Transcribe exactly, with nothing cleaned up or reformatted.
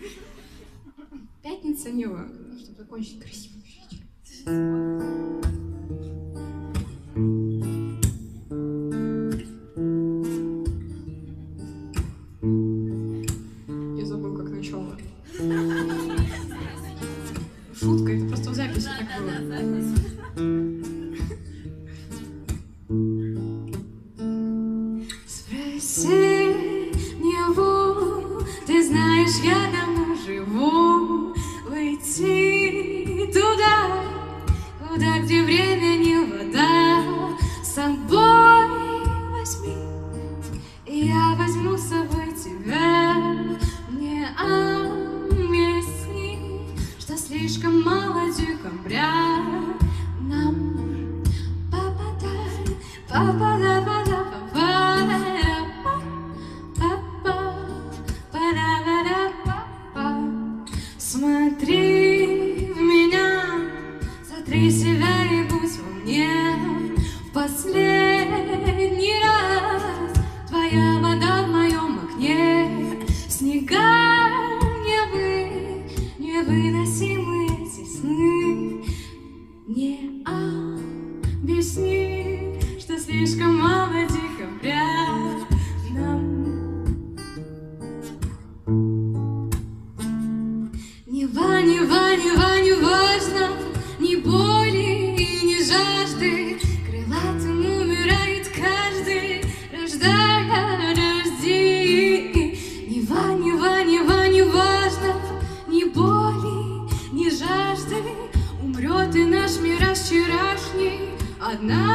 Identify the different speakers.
Speaker 1: Пятница, Нила, чтобы закончить красиво вечер. Я забыл, как начало. Шутка, это просто в записи так было. Спроси него, ты знаешь, я давно живу. Уйти туда, куда, где время не вода. С собой возьми, и я возьму с собой тебя. Мне объясни, что слишком мало декабря. Нам попадай, попадай, попадай, смотри в меня, сотри себя и будь во мне. В последний раз твоя вода в моем окне. Снега невы, невыносимые эти сны. Не объясни, что слишком мало декабря. Нам Нева, нева, нева, не важно, ни боли и ни жажды. Крылатым умирает каждый, рождая дожди. Нева, нева, нева, не важно, ни боли, ни жажды. Умрет и наш мир вчерашний. Одна